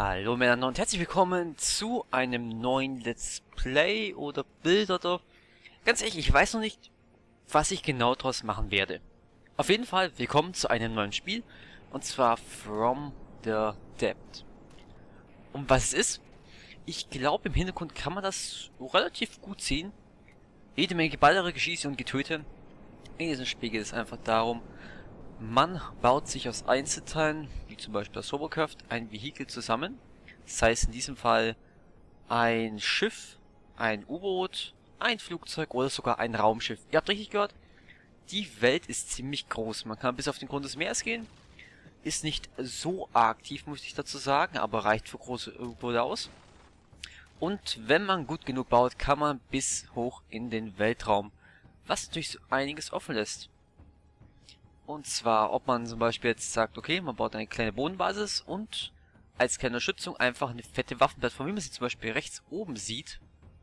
Hallo Männer und herzlich willkommen zu einem neuen Let's Play oder Bild oder... Ganz ehrlich, ich weiß noch nicht, was ich genau daraus machen werde. Auf jeden Fall willkommen zu einem neuen Spiel und zwar From the Depth. Um was es ist? Ich glaube im Hintergrund kann man das relativ gut sehen. Jede Menge Geballere, Geschieße und Getöte. In diesem Spiel geht es einfach darum, man baut sich aus Einzelteilen, wie zum Beispiel das Hovercraft, ein Vehikel zusammen. Das heißt in diesem Fall ein Schiff, ein U-Boot, ein Flugzeug oder sogar ein Raumschiff. Ihr habt richtig gehört, die Welt ist ziemlich groß. Man kann bis auf den Grund des Meeres gehen. Ist nicht so aktiv, muss ich dazu sagen, aber reicht für große U-Boote aus. Und wenn man gut genug baut, kann man bis hoch in den Weltraum. Was natürlich so einiges offen lässt. Und zwar, ob man zum Beispiel jetzt sagt, okay, man baut eine kleine Bodenbasis und als kleine Unterstützung einfach eine fette Waffenplattform, wie man sie zum Beispiel rechts oben sieht.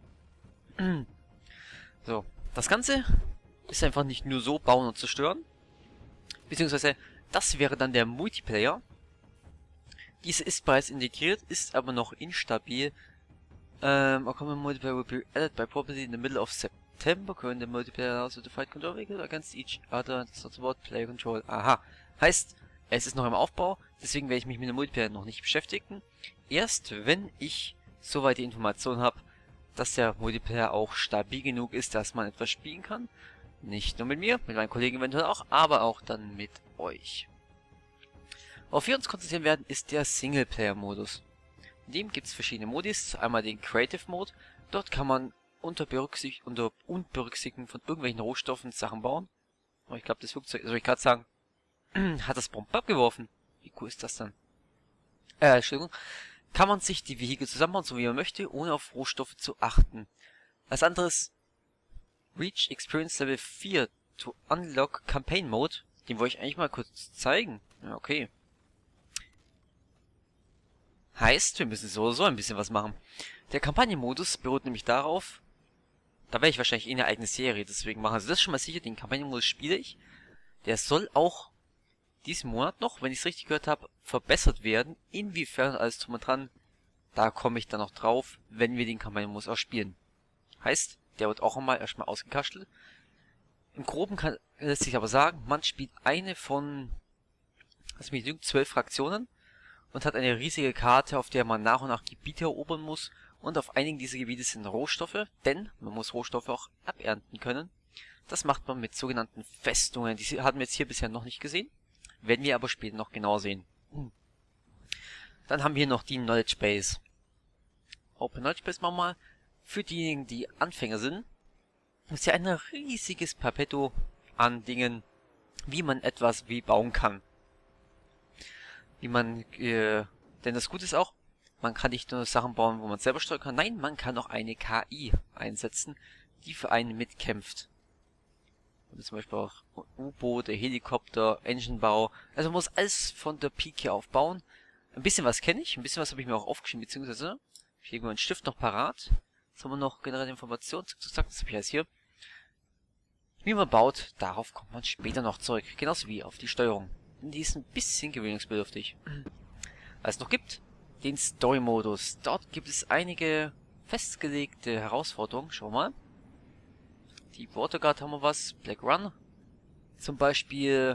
So, das Ganze ist einfach nicht nur so bauen und zerstören, beziehungsweise das wäre dann der Multiplayer. Diese ist bereits integriert, ist aber noch instabil. A common multiplayer will be added by property in the middle of September. Current the multiplayer allows you to fight control vehicle against each other. That's not about player control. Aha. Heißt, es ist noch im Aufbau, deswegen werde ich mich mit dem Multiplayer noch nicht beschäftigen. Erst wenn ich soweit die Information habe, dass der Multiplayer auch stabil genug ist, dass man etwas spielen kann. Nicht nur mit mir, mit meinen Kollegen eventuell auch, aber auch dann mit euch. Worauf wir uns konzentrieren werden, ist der Singleplayer-Modus. In dem gibt es verschiedene Modis. Einmal den Creative Mode. Dort kann man unter Berücksichtigen von irgendwelchen Rohstoffen Sachen bauen. Aber ich glaube, das Flugzeug, soll ich gerade sagen, hat das Bomben abgeworfen. Wie cool ist das dann? Entschuldigung. Kann man sich die Vehikel zusammenbauen, so wie man möchte, ohne auf Rohstoffe zu achten. Als anderes Reach Experience Level 4 to Unlock Campaign Mode. Den wollte ich eigentlich mal kurz zeigen. Ja, okay. Heißt, wir müssen so oder so ein bisschen was machen. Der Kampagnenmodus beruht nämlich darauf, da werde ich wahrscheinlich eine eigene Serie, deswegen machen sie das schon mal sicher, den Kampagnenmodus spiele ich. Der soll auch diesen Monat noch, wenn ich es richtig gehört habe, verbessert werden. Inwiefern alles drum und dran, da komme ich dann noch drauf, wenn wir den Kampagnenmodus auch spielen. Heißt, der wird auch einmal erstmal ausgekastelt. Im Groben lässt sich aber sagen, man spielt eine von, lass mich lügen, 12 Fraktionen und hat eine riesige Karte, auf der man nach und nach Gebiete erobern muss. Und auf einigen dieser Gebiete sind Rohstoffe, denn man muss Rohstoffe auch abernten können. Das macht man mit sogenannten Festungen. Die hatten wir jetzt hier bisher noch nicht gesehen, werden wir aber später noch genauer sehen. Dann haben wir noch die Knowledge Base. Open Knowledge Base machen wir mal. Für diejenigen, die Anfänger sind, ist ja ein riesiges Perpetuum an Dingen, wie man etwas wie bauen kann. Denn das Gute ist auch, man kann nicht nur Sachen bauen, wo man selber steuern kann, nein, man kann auch eine KI einsetzen, die für einen mitkämpft. Und zum Beispiel auch U-Boote, Helikopter, Enginebau, also man muss alles von der Pike aufbauen. Ein bisschen was kenne ich, ein bisschen was habe ich mir auch aufgeschrieben, beziehungsweise ich habe meinen Stift noch parat. Jetzt haben wir noch generelle Informationen, das habe ich jetzt hier. Wie man baut, darauf kommt man später noch zurück, genauso wie auf die Steuerung. Die ist ein bisschen gewöhnungsbedürftig. Was es noch gibt, den Story-Modus. Dort gibt es einige festgelegte Herausforderungen. Schau mal. Die Waterguard haben wir was. Black Run. Zum Beispiel,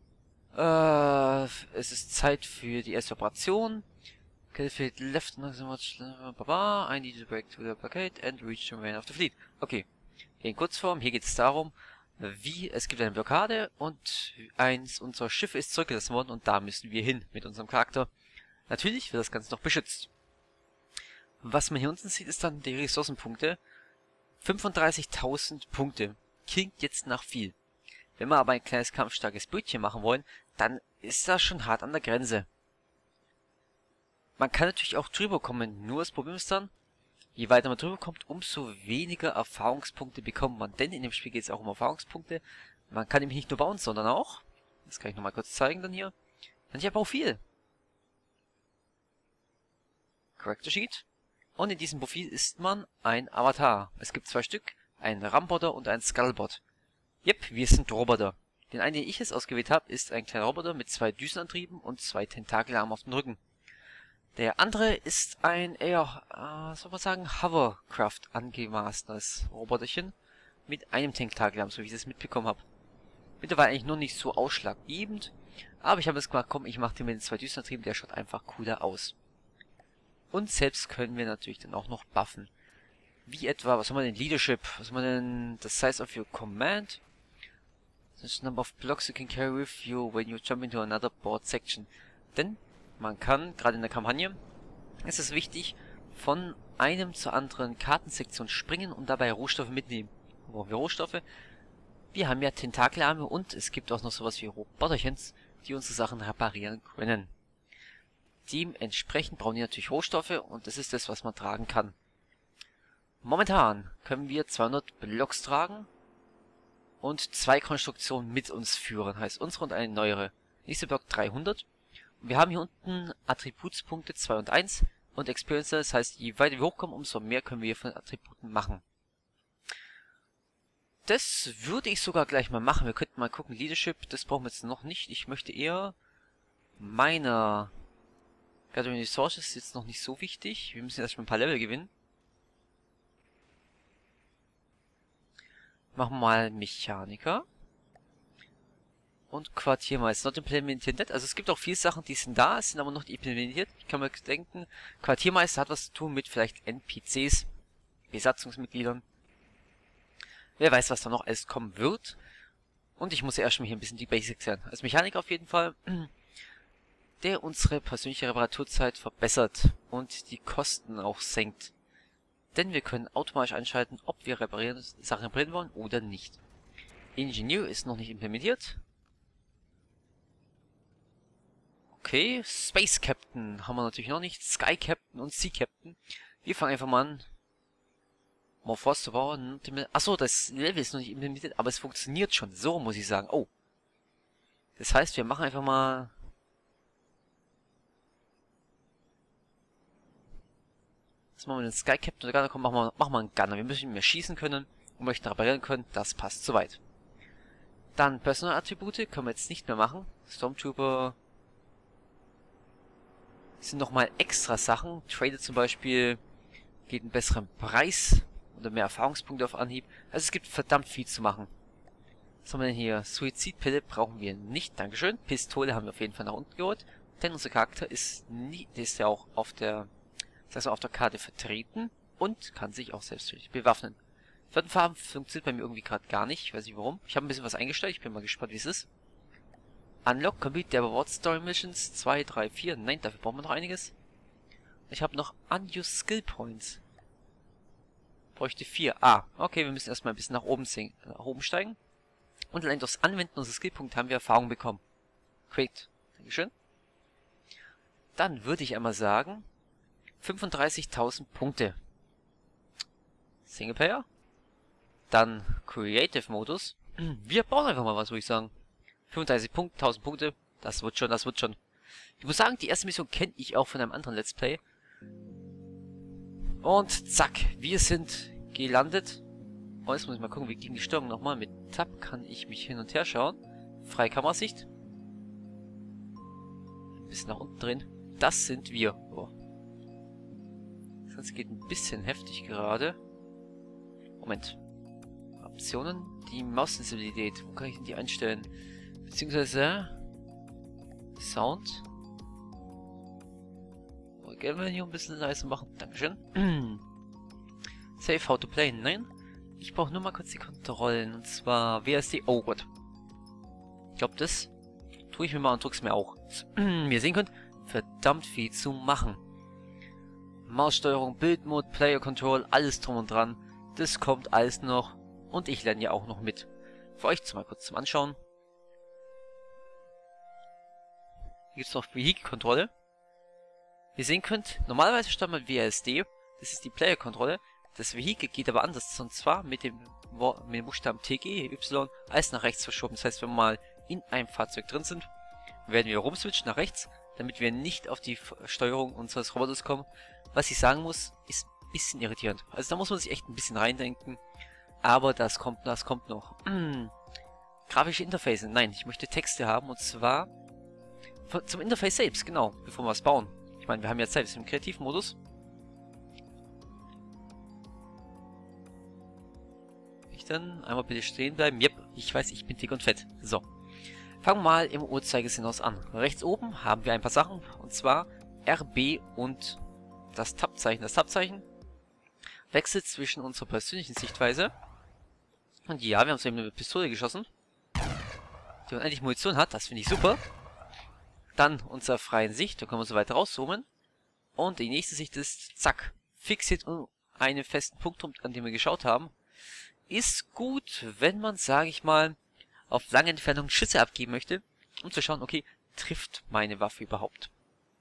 es ist Zeit für die erste Operation. Calculate left, I need to break to the blockade and reach the main of the fleet. Okay. In Kurzform, hier geht es darum, es gibt eine Blockade und eins unserer Schiffe ist zurückgelassen worden und da müssen wir hin mit unserem Charakter. Natürlich wird das Ganze noch beschützt. Was man hier unten sieht, ist dann die Ressourcenpunkte. 35.000 Punkte. Klingt jetzt nach viel. Wenn wir aber ein kleines kampfstarkes Bötchen machen wollen, dann ist das schon hart an der Grenze. Man kann natürlich auch drüber kommen, nur das Problem ist dann, je weiter man drüber kommt, umso weniger Erfahrungspunkte bekommt man. Denn in dem Spiel geht es auch um Erfahrungspunkte. Man kann nämlich nicht nur bauen, sondern auch, das kann ich nochmal kurz zeigen dann hier, ich habe auch viel. Character Sheet. Und in diesem Profil ist man ein Avatar. Es gibt 2 Stück, einen Ramboter und einen Skullbot. Yep, wir sind Roboter. Den einen, den ich jetzt ausgewählt habe, ist ein kleiner Roboter mit 2 Düsenantrieben und 2 Tentakelarmen auf dem Rücken. Der andere ist ein eher, soll man sagen, Hovercraft angemaßtes Roboterchen mit einem Tentakelarm, so wie ich es mitbekommen habe. Mittlerweile eigentlich nur nicht so ausschlaggebend, aber ich habe es gemacht, komm, ich mache den mit den 2 Düsenantrieben, der schaut einfach cooler aus. Und selbst können wir natürlich dann auch noch buffen. Wie etwa, was haben wir denn? Leadership, was haben wir denn? The size of your command. The number of blocks you can carry with you when you jump into another board section. Denn man kann, gerade in der Kampagne, ist es wichtig, von einem zur anderen Kartensektion springen und dabei Rohstoffe mitnehmen. Wo brauchen wir Rohstoffe? Wir haben ja Tentakelarme und es gibt auch noch sowas wie Roboterchens, die unsere Sachen reparieren können. Dementsprechend brauchen die natürlich Rohstoffe und das ist das, was man tragen kann. Momentan können wir 200 Blocks tragen und 2 Konstruktionen mit uns führen, heißt unsere und eine neuere. Nächste Block 300. Und wir haben hier unten Attributspunkte 2 und 1 und Experience, das heißt, je weiter wir hochkommen, umso mehr können wir hier von Attributen machen. Das würde ich sogar gleich mal machen. Wir könnten mal gucken, Leadership, das brauchen wir jetzt noch nicht. Ich möchte eher meiner Gathering Resources ist jetzt noch nicht so wichtig. Wir müssen erstmal ein paar Level gewinnen. Machen wir mal Mechaniker. Und Quartiermeister. Not implemented. Also es gibt auch viele Sachen, die sind da, sind aber noch nicht implementiert. Ich kann mir denken, Quartiermeister hat was zu tun mit vielleicht NPCs, Besatzungsmitgliedern. Wer weiß, was da noch alles kommen wird. Und ich muss ja erstmal hier ein bisschen die Basics lernen. Als Mechaniker auf jeden Fall, der unsere persönliche Reparaturzeit verbessert und die Kosten auch senkt. Denn wir können automatisch einschalten, ob wir Sachen reparieren wollen oder nicht. Ingenieur ist noch nicht implementiert. Okay, Space Captain haben wir natürlich noch nicht. Sky Captain und Sea Captain. Wir fangen einfach mal an. Morphos zu bauen. Achso, das Level ist noch nicht implementiert, aber es funktioniert schon. So muss ich sagen. Oh. Das heißt, wir machen einfach mal... Jetzt machen wir den Sky Captain oder Gunner. Komm, machen wir einen Gunner. Wir müssen mehr schießen können und möchten reparieren können. Das passt soweit. Dann Personalattribute können wir jetzt nicht mehr machen. Stormtrooper sind nochmal extra Sachen. Trader zum Beispiel geht einen besseren Preis oder mehr Erfahrungspunkte auf Anhieb. Also es gibt verdammt viel zu machen. Was haben wir denn hier? Suizidpille brauchen wir nicht. Dankeschön. Pistole haben wir auf jeden Fall nach unten geholt. Denn unser Charakter ist nie, der ist ja auch auf der, das heißt auf der Karte vertreten und kann sich auch selbst bewaffnen. Farben funktioniert bei mir irgendwie gerade gar nicht. Ich weiß nicht warum. Ich habe ein bisschen was eingestellt. Ich bin mal gespannt, wie es ist. Unlock Complete der Reward Story Missions 2, 3, 4. Nein, dafür brauchen wir noch einiges. Ich habe noch Unused Skill Points. Bräuchte 4. Ah, okay, wir müssen erstmal ein bisschen nach oben steigen. Und allein durchs Anwenden unserer Skillpunkte haben wir Erfahrung bekommen. Great. Dankeschön. Dann würde ich einmal sagen, 35.000 Punkte. Singleplayer. Dann Creative Modus. Wir bauen einfach mal was, würde ich sagen. 35 Punkte, 1000 Punkte. Das wird schon, das wird schon. Ich muss sagen, die erste Mission kenne ich auch von einem anderen Let's Play. Und zack, wir sind gelandet. Oh, jetzt muss ich mal gucken, wie ging die Steuerung nochmal. Mit Tab kann ich mich hin und her schauen. Freie Kamerasicht. Ein bisschen nach unten drehen. Das sind wir. Oh. Das Ganze geht ein bisschen heftig gerade. Moment. Optionen. Die Maussensibilität. Wo kann ich denn die einstellen? Beziehungsweise Sound. Gerne wir hier ein bisschen leise machen. Dankeschön. Save how to play. Nein. Ich brauche nur mal kurz die Kontrollen. Und zwar WSD. Oh Gott. Ich glaube, das tue ich mir mal und drück's mir auch. Wie ihr sehen könnt, verdammt viel zu machen. Maussteuerung, Bildmode, Player Control, alles drum und dran. Das kommt alles noch. Und ich lerne ja auch noch mit. Für euch mal kurz zum Anschauen. Hier gibt es noch Vehikelkontrolle. Wie ihr sehen könnt, normalerweise stand man WASD. Das ist die Player-Kontrolle. Das Vehikel geht aber anders. Und zwar mit dem Buchstaben TG, Y, alles nach rechts verschoben. Das heißt, wenn wir mal in einem Fahrzeug drin sind, werden wir rumswitchen nach rechts, damit wir nicht auf die Steuerung unseres Roboters kommen. Was ich sagen muss, ist ein bisschen irritierend. Also da muss man sich echt ein bisschen reindenken. Aber das kommt noch. Grafische Interface. Nein, ich möchte Texte haben und zwar zum Interface selbst, genau, bevor wir was bauen. Ich Ich meine, wir haben ja Zeit, wir sind im Kreativmodus. Ich dann einmal bitte stehen bleiben. Yep, ich weiß, ich bin dick und fett. So. Fangen wir mal im Uhrzeigersinn aus an. Rechts oben haben wir ein paar Sachen. Und zwar RB und das Tab-Zeichen. Das Tab-Zeichen wechselt zwischen unserer persönlichen Sichtweise. Und ja, wir haben so eben eine Pistole geschossen, die unendlich Munition hat. Das finde ich super. Dann unsere freien Sicht. Da können wir so weit rauszoomen. Und die nächste Sicht ist, zack, fixiert um einen festen Punkt, an dem wir geschaut haben. Ist gut, wenn man, sage ich mal, auf lange Entfernung Schüsse abgeben möchte, um zu schauen, okay, trifft meine Waffe überhaupt.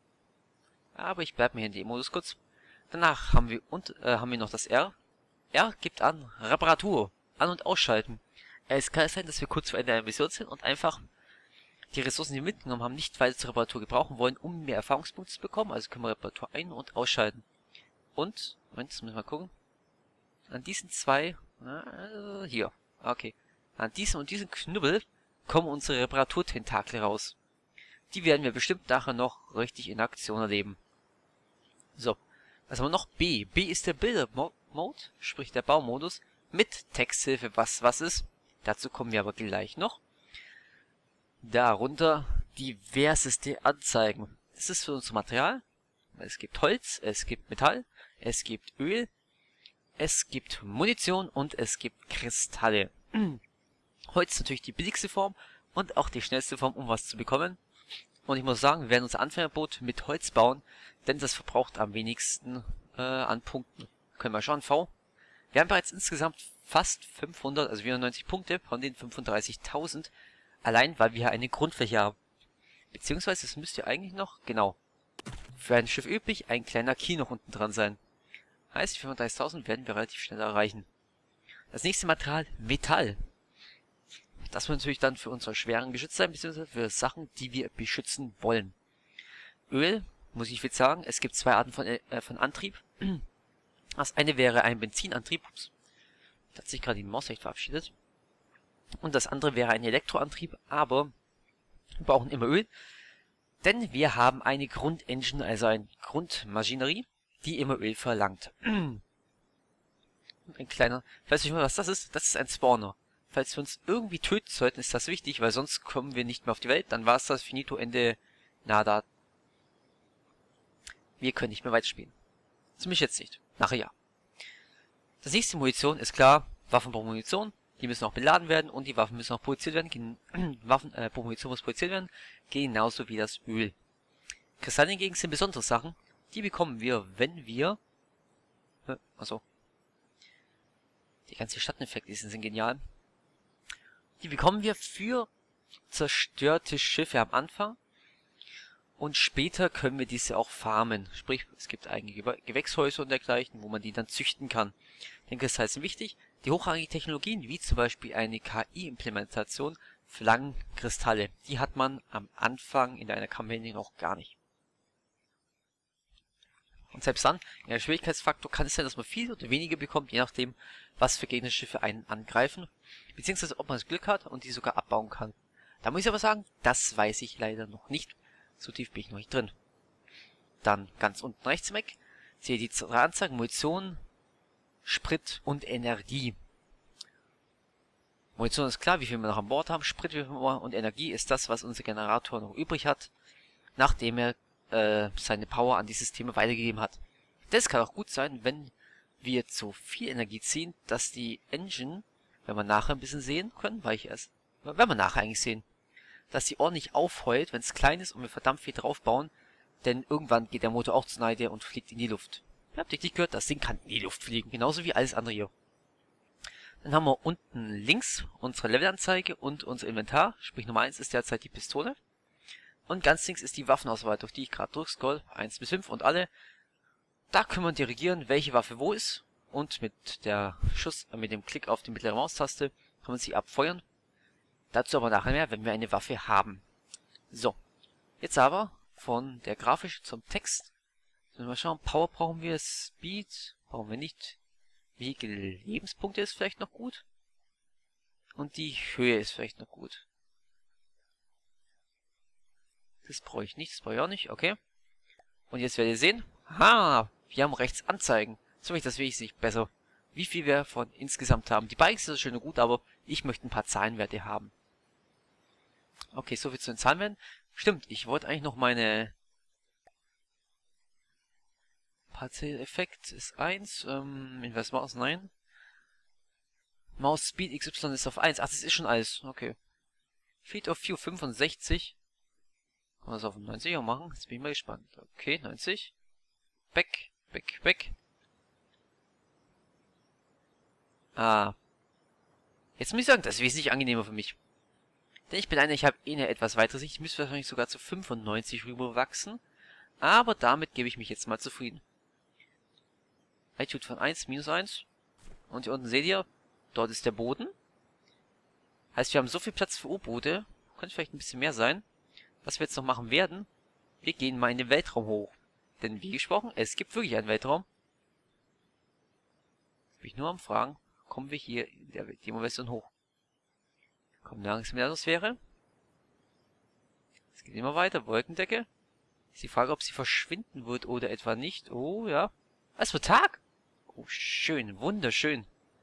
Aber ich bleibe mir hier in dem Modus kurz. Danach haben wir noch das R. R gibt an Reparatur, an- und ausschalten. Es kann sein, dass wir kurz vor Ende einer Mission sind und einfach die Ressourcen, die wir mitgenommen haben, nicht weiter zur Reparatur gebrauchen wollen, um mehr Erfahrungspunkte zu bekommen. Also können wir Reparatur ein- und ausschalten. Und, Moment, jetzt müssen wir mal gucken. An diesen zwei, hier, okay. An diesem und diesem Knubbel kommen unsere Reparaturtentakel raus. Die werden wir bestimmt nachher noch richtig in Aktion erleben. So, was haben wir noch? B. B ist der Builder-Mode, sprich der Baumodus, mit Texthilfe, was ist. Dazu kommen wir aber gleich noch. Darunter diverseste Anzeigen. Das ist für unser Material. Es gibt Holz, es gibt Metall, es gibt Öl, es gibt Munition und es gibt Kristalle. Holz ist natürlich die billigste Form und auch die schnellste Form, um was zu bekommen. Und ich muss sagen, wir werden unser Anfängerboot mit Holz bauen, denn das verbraucht am wenigsten an Punkten. Können wir schauen, V. Wir haben bereits insgesamt fast 500, also 94 Punkte von den 35.000, allein weil wir hier eine Grundfläche haben. Beziehungsweise, es müsste ja eigentlich noch, genau, für ein Schiff üblich ein kleiner Kiel noch unten dran sein. Heißt, die 35.000 werden wir relativ schnell erreichen. Das nächste Material, Metall. Das wird natürlich dann für unsere schweren Geschütze sein, beziehungsweise für Sachen, die wir beschützen wollen. Öl, muss ich jetzt sagen, es gibt zwei Arten von Antrieb. Das eine wäre ein Benzinantrieb. Ups, da hat sich gerade die Maus echt verabschiedet. Und das andere wäre ein Elektroantrieb, aber wir brauchen immer Öl. Denn wir haben eine Grundengine, also eine Grundmaschinerie, die immer Öl verlangt. Ein kleiner, falls ich mal was das ist ein Spawner. Falls wir uns irgendwie töten sollten, ist das wichtig, weil sonst kommen wir nicht mehr auf die Welt. Dann war es das Finito, Ende, nada. Wir können nicht mehr weiterspielen. Zumindest jetzt nicht. Nachher ja. Das nächste Munition ist klar, Waffen brauchen Munition. Die müssen auch beladen werden und die Waffen müssen auch produziert werden. Munition muss produziert werden, genauso wie das Öl. Kristalle hingegen sind besondere Sachen. Die bekommen wir, wenn wir... Also die ganzen Schatteneffekte sind genial. Die bekommen wir für zerstörte Schiffe am Anfang. Und später können wir diese auch farmen. Sprich, es gibt eigene Gewächshäuser und dergleichen, wo man die dann züchten kann. Ich denke, das heißt wichtig. Die hochrangigen Technologien, wie zum Beispiel eine KI-Implementation, verlangen Kristalle. Die hat man am Anfang in einer Kampagne noch gar nicht. Und selbst dann, in der Schwierigkeitsfaktor kann es sein, dass man viel oder weniger bekommt, je nachdem, was für Gegnerschiffe einen angreifen. Beziehungsweise, ob man das Glück hat und die sogar abbauen kann. Da muss ich aber sagen, das weiß ich leider noch nicht. So tief bin ich noch nicht drin. Dann ganz unten rechts im Eck seht ihr die drei Anzeigen: Munition, Sprit und Energie. Munition ist klar, wie viel wir noch an Bord haben. Sprit wie viel wir, und Energie ist das, was unser Generator noch übrig hat, nachdem er seine Power an die Systeme weitergegeben hat. Das kann auch gut sein, wenn wir zu viel Energie ziehen, dass die Engine, wenn wir nachher ein bisschen sehen können, wenn wir nachher eigentlich sehen, dass sie ordentlich aufheult, wenn es klein ist und wir verdammt viel draufbauen, denn irgendwann geht der Motor auch zu Neide und fliegt in die Luft. Ihr habt richtig gehört, das Ding kann in die Luft fliegen, genauso wie alles andere hier. Dann haben wir unten links unsere Levelanzeige und unser Inventar, sprich Nummer 1 ist derzeit die Pistole. Und ganz links ist die Waffenauswahl, durch die ich gerade durchscroll, 1 bis 5 und alle. Da können wir dirigieren, welche Waffe wo ist. Und mit dem Klick auf die mittlere Maustaste kann man sie abfeuern. Dazu aber nachher mehr, wenn wir eine Waffe haben. So, jetzt aber von der Grafik zum Text. Mal schauen, Power brauchen wir, Speed brauchen wir nicht. Vehikel Lebenspunkte ist vielleicht noch gut. Und die Höhe ist vielleicht noch gut. Das brauche ich nicht, das brauche ich auch nicht, okay. Und jetzt werdet ihr sehen, ha, wir haben rechts Anzeigen. So ich das wenigstens nicht besser. Wie viel wir von insgesamt haben. Die Bikes sind schön und gut, aber ich möchte ein paar Zahlenwerte haben. Okay, soviel zu den Zahlenwerten. Stimmt, ich wollte eigentlich noch meine Partiell-Effekt ist 1. Inverse Mouse, nein. Mouse Speed XY ist auf 1. Ach, das ist schon alles. Okay. Feet of View 65. Kann man das auf 90er machen? Jetzt bin ich mal gespannt. Okay, 90. Back, back, back. Ah. Jetzt muss ich sagen, das ist wesentlich angenehmer für mich. Denn ich bin einer, ich habe eh eine etwas weitere Sicht. Ich müsste wahrscheinlich sogar zu 95 rüber wachsen. Aber damit gebe ich mich jetzt mal zufrieden. Altitude von 1, minus 1. Und hier unten seht ihr, dort ist der Boden. Heißt, wir haben so viel Platz für U-Boote. Könnte vielleicht ein bisschen mehr sein. Was wir jetzt noch machen werden, wir gehen mal in den Weltraum hoch. Denn wie gesprochen, es gibt wirklich einen Weltraum. Bin ich nur am Fragen, kommen wir hier in der Demo-Version hoch. Kommen langsam in die Atmosphäre. Es geht immer weiter, Wolkendecke. Ist die Frage, ob sie verschwinden wird oder etwa nicht. Oh, ja. Es wird Tag. Oh, schön, wunderschön.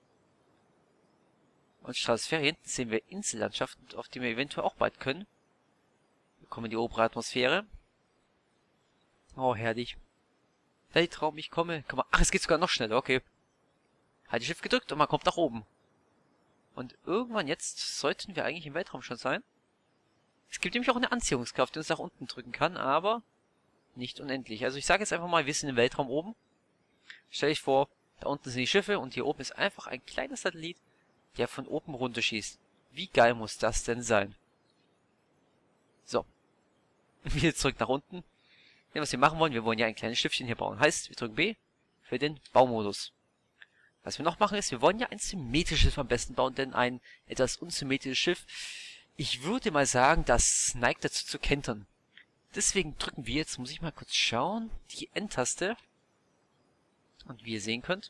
Und Stratosphäre, hinten sehen wir Insellandschaften, auf die wir eventuell auch bald können. Wir kommen in die obere Atmosphäre. Oh, herrlich. Weltraum, ich komme. Komm mal. Ach, es geht sogar noch schneller, okay. Halt die Shift gedrückt und man kommt nach oben. Und irgendwann jetzt sollten wir eigentlich im Weltraum schon sein. Es gibt nämlich auch eine Anziehungskraft, die uns nach unten drücken kann, aber nicht unendlich. Also ich sage jetzt einfach mal, wir sind im Weltraum oben. Stell dich vor, da unten sind die Schiffe und hier oben ist einfach ein kleiner Satellit, der von oben runter schießt. Wie geil muss das denn sein? So. Wieder zurück nach unten. Ja, was wir machen wollen, wir wollen ja ein kleines Schiffchen hier bauen. Heißt, wir drücken B für den Baumodus. Was wir noch machen ist, wir wollen ja ein symmetrisches Schiff am besten bauen, denn ein etwas unsymmetrisches Schiff, ich würde mal sagen, das neigt dazu zu kentern. Deswegen drücken wir jetzt, muss ich mal kurz schauen, die N-Taste. Und wie ihr sehen könnt,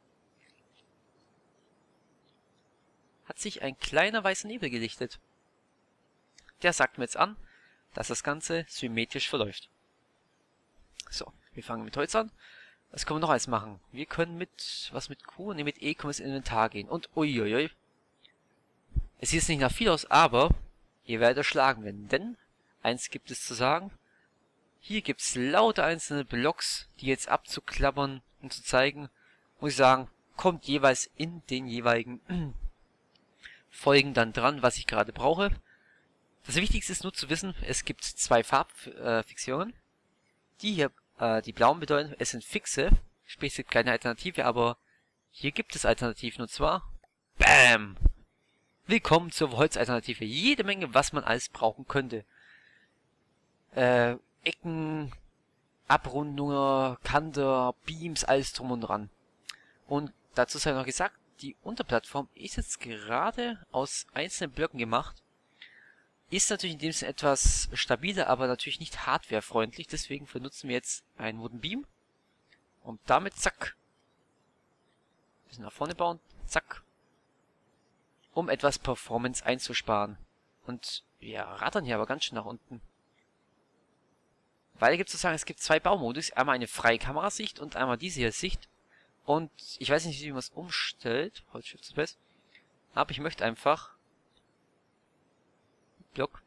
hat sich ein kleiner weißer Nebel gelichtet. Der sagt mir jetzt an, dass das Ganze symmetrisch verläuft. So, wir fangen mit Holz an. Was können wir noch alles machen? Wir können mit Q? Ne, mit E können wir ins Inventar gehen. Und uiuiui. Es sieht jetzt nicht nach viel aus, aber ihr werdet erschlagen werden. Denn, eins gibt es zu sagen, hier gibt es lauter einzelne Blocks, die jetzt abzuklappern und zu zeigen, muss ich sagen, kommt jeweils in den jeweiligen Folgen dann dran, was ich gerade brauche. Das Wichtigste ist nur zu wissen, es gibt zwei Farbfixierungen. Die hier, die blauen bedeuten, es sind fixe, sprich es gibt keine Alternative, aber hier gibt es Alternativen und zwar BAM! Willkommen zur Holzalternative. Jede Menge, was man alles brauchen könnte. Ecken, Abrundungen, Kanter, Beams, alles drum und dran. Und dazu sei noch gesagt, die Unterplattform ist jetzt gerade aus einzelnen Blöcken gemacht. Ist natürlich in dem Sinne etwas stabiler, aber natürlich nicht hardwarefreundlich. Deswegen benutzen wir jetzt einen Wooden Beam. Und damit, zack. Ein bisschen nach vorne bauen, zack. Um etwas Performance einzusparen. Und wir rattern hier aber ganz schön nach unten. Weil gibt es sozusagen, es gibt zwei Baumodus. Einmal eine freie Kamerasicht und einmal diese hier Sicht. Und ich weiß nicht, wie man es umstellt. Holzschiff ist best. Aber ich möchte einfach Block.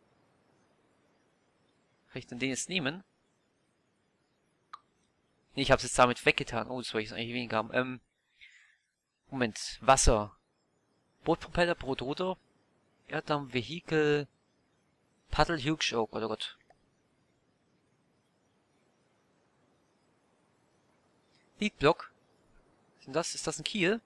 Kann ich dann den jetzt nehmen? Nee, ich habe es jetzt damit weggetan. Oh, das wollte ich jetzt eigentlich weniger haben. Moment. Wasser. Bootpropeller, Bootruder. Erddamm, Vehikel. Paddle, Hughes. Oh Gott, oh Gott. Leadblock. Ist das ein Kiel?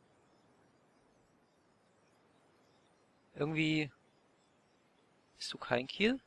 Irgendwie... Bist du kein Kiel?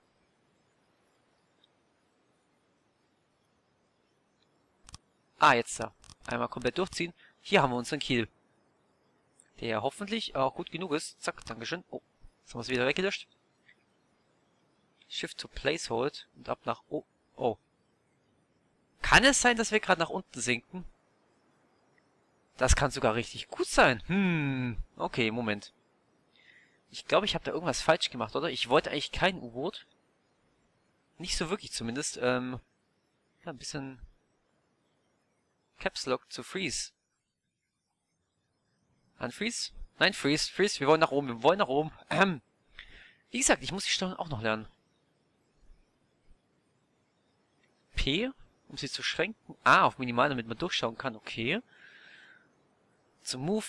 Ah, jetzt da. Einmal komplett durchziehen. Hier haben wir unseren Kiel. Der hoffentlich auch gut genug ist. Zack, dankeschön. Oh, jetzt haben wir es wieder weggelöscht. Shift to Place Hold und ab nach... Oh, oh. Kann es sein, dass wir gerade nach unten sinken? Das kann sogar richtig gut sein. Okay, Moment. Ich glaube, ich habe da irgendwas falsch gemacht, oder? Ich wollte eigentlich kein U-Boot. Nicht so wirklich zumindest. Ja, ein bisschen Caps Lock zu Freeze. Unfreeze? Nein, Freeze, Freeze, wir wollen nach oben, wir wollen nach oben. Wie gesagt, ich muss die Steuerung auch noch lernen. P, um sie zu schränken. Ah, auf Minimal, damit man durchschauen kann, okay. Zum Move.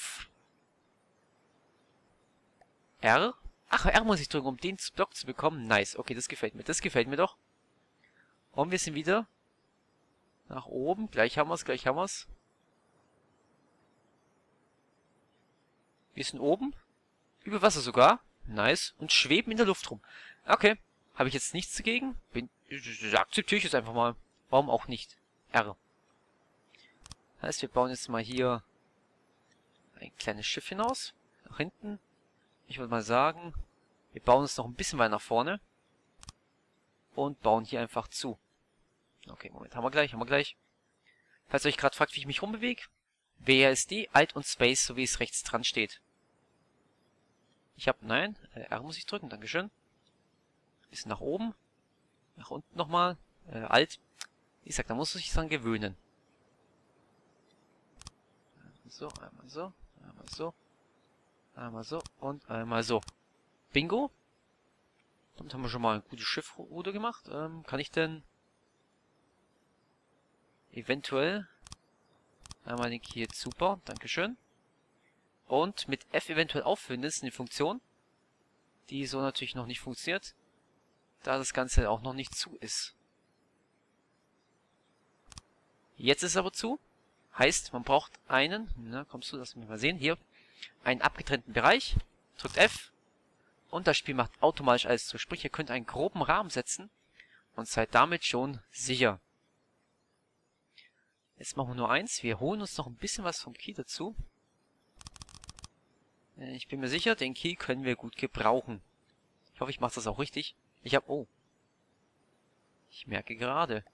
R. Ach, R muss ich drücken, um den Block zu bekommen. Nice, okay, das gefällt mir doch. Und wir sind wieder nach oben. Gleich haben wir's, gleich haben wir's. Wir sind oben. Über Wasser sogar. Nice. Und schweben in der Luft rum. Okay. Habe ich jetzt nichts dagegen? Akzeptiere ich es einfach mal. Warum auch nicht? R. Heißt, wir bauen jetzt mal hier ein kleines Schiff hinaus. Nach hinten. Ich würde mal sagen, wir bauen es noch ein bisschen weiter nach vorne. Und bauen hier einfach zu. Okay, Moment, haben wir gleich. Falls ihr euch gerade fragt, wie ich mich rumbewege. WASD, Alt und Space, so wie es rechts dran steht. Nein, R muss ich drücken, dankeschön. Bisschen nach oben. Nach unten nochmal. Alt. Wie gesagt, da muss man sich dran gewöhnen. So, einmal so, einmal so. Einmal so und einmal so. Bingo. Damit haben wir schon mal ein gutes Schiffruder gemacht. Kann ich denn eventuell einmal den Kiel super, dankeschön. Und mit F eventuell auffüllen, das ist eine Funktion, die so natürlich noch nicht funktioniert, da das Ganze auch noch nicht zu ist. Jetzt ist es aber zu. Heißt, man braucht einen, na kommst du, lass mich mal sehen, hier, einen abgetrennten Bereich, drückt F und das Spiel macht automatisch alles zu. Sprich, ihr könnt einen groben Rahmen setzen und seid damit schon sicher. Jetzt machen wir nur eins, wir holen uns noch ein bisschen was vom Kiel dazu. Ich bin mir sicher, den Kiel können wir gut gebrauchen. Ich hoffe, ich mache das auch richtig. Oh. Ich merke gerade.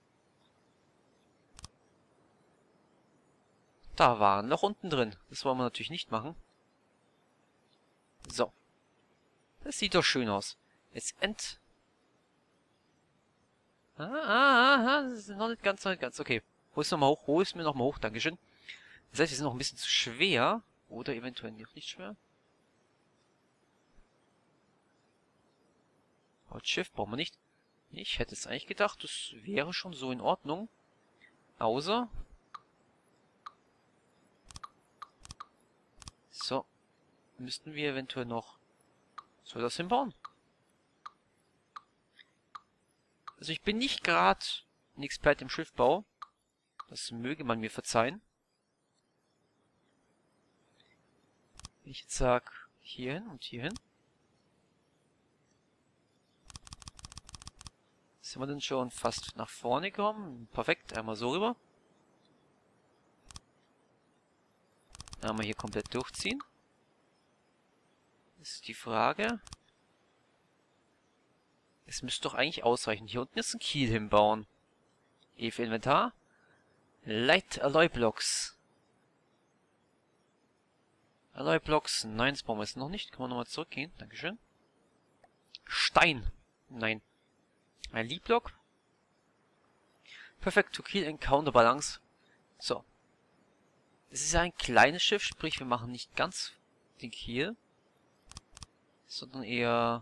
Da war ein Loch unten drin. Das wollen wir natürlich nicht machen. So. Das sieht doch schön aus. Jetzt das ist noch nicht ganz. Okay. Hol es nochmal hoch. Hol es mir nochmal hoch. Dankeschön. Das heißt, wir sind noch ein bisschen zu schwer. Oder eventuell noch nicht schwer. Holzschiff brauchen wir nicht. Ich hätte es eigentlich gedacht, das wäre schon so in Ordnung. Außer... So. Müssten wir eventuell noch... Soll das hinbauen? Also ich bin nicht gerade ein Experte im Schiffbau. Das möge man mir verzeihen. Wenn ich jetzt sage, hierhin und hierhin. Sind wir denn schon fast nach vorne gekommen? Perfekt, einmal so rüber. Einmal hier komplett durchziehen. Das ist die Frage. Es müsste doch eigentlich ausreichen. Hier unten ist ein Kiel hinbauen. E für Inventar. Light Alloy Blocks. Alloy Blocks. Nein, das brauchen wir jetzt noch nicht. Können wir nochmal zurückgehen. Dankeschön. Stein. Nein. Ein Lead Block. Perfect to Kill and Counterbalance. So. Das ist ja ein kleines Schiff, sprich wir machen nicht ganz den Kiel. Sondern eher...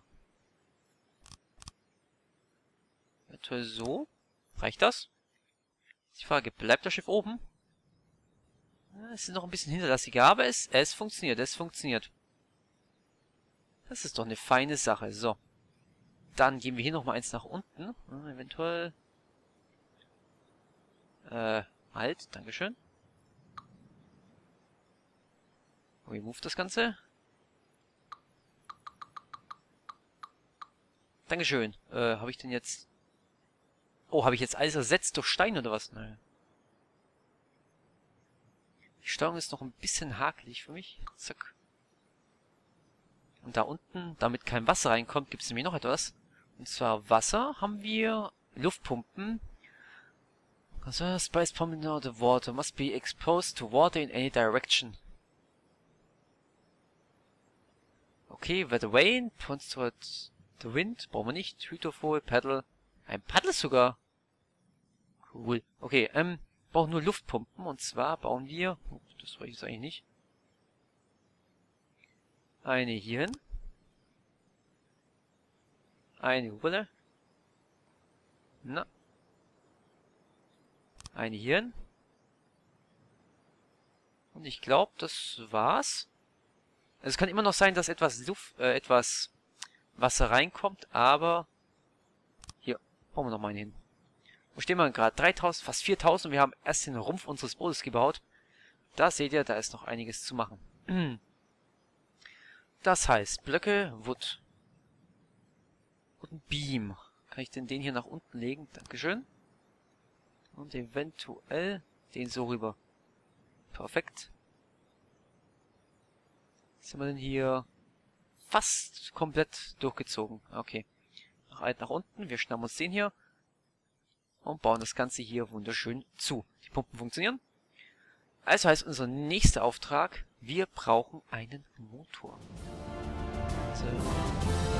eventuell so. Reicht das? Die Frage, bleibt das Schiff oben? Ja, es ist noch ein bisschen hinterlassiger, aber es funktioniert, Das ist doch eine feine Sache. So. Dann gehen wir hier nochmal eins nach unten. Eventuell... halt, dankeschön. Remove das Ganze. Dankeschön. Habe ich denn jetzt... Oh, habe ich jetzt alles ersetzt durch Stein oder was? Nein. Die Steuerung ist noch ein bisschen hakelig für mich. Zack. Und da unten, damit kein Wasser reinkommt, gibt es nämlich noch etwas. Und zwar Wasser haben wir Luftpumpen. Spice pumping out the water must be exposed to water in any direction. Okay, where the rain points towards the wind. Brauchen wir nicht. Hydrofoil, Paddle. Ein Paddle sogar. Cool. Okay, brauchen nur Luftpumpen. Und zwar bauen wir... Oh, das wollte ich jetzt eigentlich nicht. Eine hier hin. Eine Hulle. Na. Eine hier hin. Und ich glaube, das war's. Also es kann immer noch sein, dass etwas Wasser reinkommt, aber hier, bauen wir noch mal einen hin. Wo stehen wir gerade? 3000, fast 4000. Wir haben erst den Rumpf unseres Bootes gebaut. Da seht ihr, da ist noch einiges zu machen. Das heißt, Blöcke, Wood und ein Beam. Kann ich denn den hier nach unten legen? Dankeschön. Und eventuell den so rüber. Perfekt. Sind wir denn hier fast komplett durchgezogen. Okay. Noch einen nach unten. Wir schnappen uns den hier. Und bauen das Ganze hier wunderschön zu. Die Pumpen funktionieren. Also heißt unser nächster Auftrag, wir brauchen einen Motor. So.